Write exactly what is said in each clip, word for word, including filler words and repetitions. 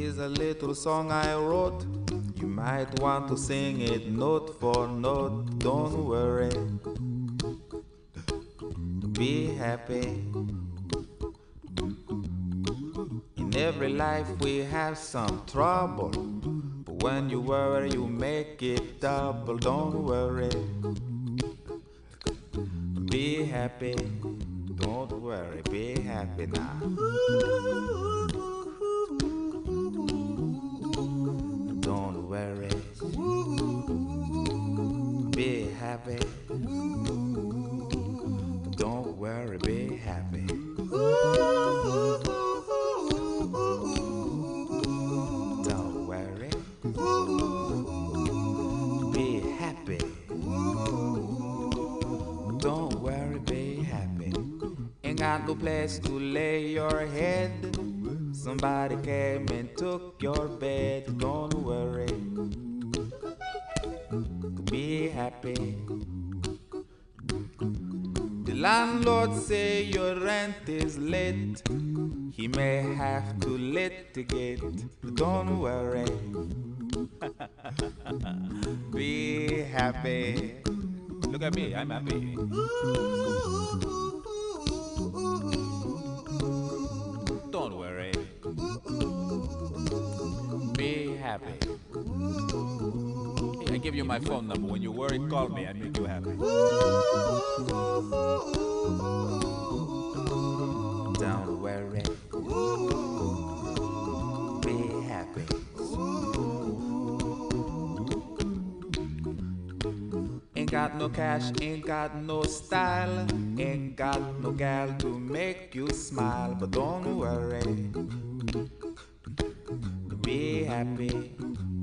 is a little song I wrote. You might want to sing it note for note. Don't worry, be happy. In every life we have some trouble, but when you worry you make it double. Don't worry, be happy. Don't worry, be happy now. Don't worry, be happy. Don't worry, be happy. Don't worry, be happy. Don't worry, be happy. Ain't got no place to lay your head. Somebody came and took your bed. Don't worry, be happy. The landlord say your rent is late. He may have to litigate. Don't worry, be happy. Look at me, I'm happy. Don't worry, be happy. Hey, I give you my phone number. When you worry, call me. I make you happy. Don't worry, be happy. Ain't got no cash, ain't got no style, ain't got no gal to make you smile. But don't worry, be happy.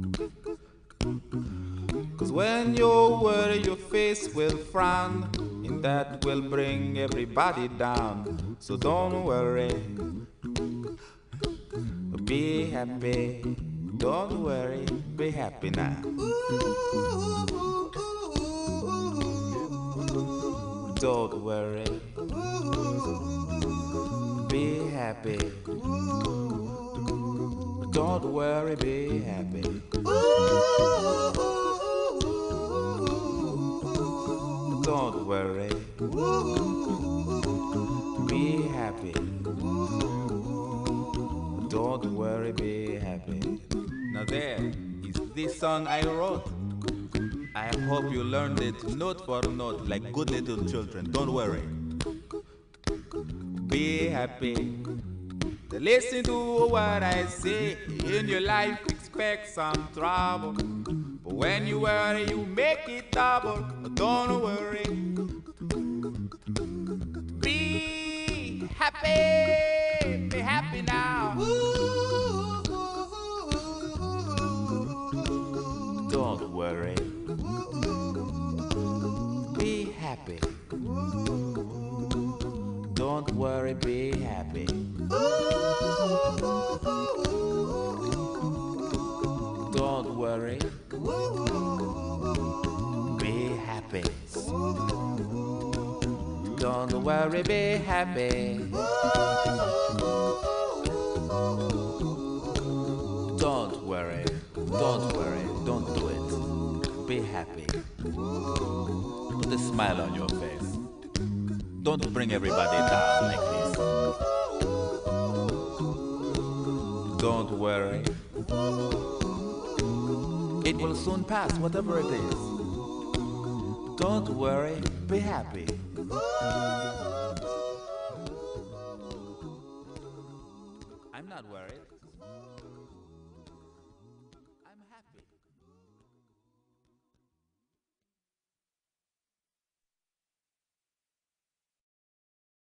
Cause when you worry your face will frown, and that will bring everybody down. So don't worry, be happy. Don't worry, be happy now. Don't worry, be happy. Don't worry, be happy. Don't worry, be happy. Don't worry, be happy. Now there is this song I wrote. I hope you learned it note for note like good little children. Don't worry, be happy. Listen to what I say. In your life expect some trouble, but when you worry you make it double. Don't worry, be happy. Be happy now. Don't worry, be happy. Don't worry, be happy. Don't worry, be happy. Don't worry, be happy. Don't worry, don't worry, don't do it. Be happy. Put a smile on your face. Don't bring everybody down like this. Don't worry, it will soon pass, whatever it is. Don't worry, be happy. I'm not worried.